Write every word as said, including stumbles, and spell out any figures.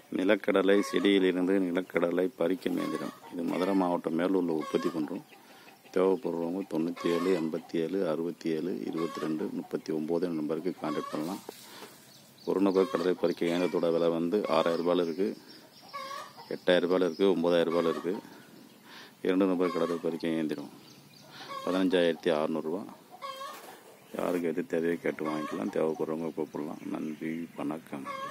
நிலக்கடலை செடியிலிருந்து நிலக்கடலை பறிக்கும் இயந்திரம். இது மதுரை மாவட்டம் மேலூரில் உற்பத்தி பண்ணுறோம். தேவைப்படுறவங்க தொண்ணூற்றி ஏழு எண்பத்தி ஏழு அறுபத்தி ஏழு இருபத்தி ரெண்டு முப்பத்தி ஒம்பது நம்பருக்கு கான்டாக்ட் பண்ணலாம். ஒரு நபர் கடலை பறிக்க இயந்திரத்தோட விலை வந்து ஆறாயிரம் ரூபாயில் இருக்குது, எட்டாயிரம் ரூபாயில் இருக்குது, ஒம்பதாயிரம் ரூபாயில் இருக்குது. இரண்டு நபர் கடலை பறிக்க இயந்திரம் பதினஞ்சாயிரத்தி அறநூறுரூவா. யாருக்கு எது தேவையோ கேட்டு வாங்கிக்கலாம். தேவைப்படுறவங்க கூப்பிடலாம். நன்றி, வணக்கம்.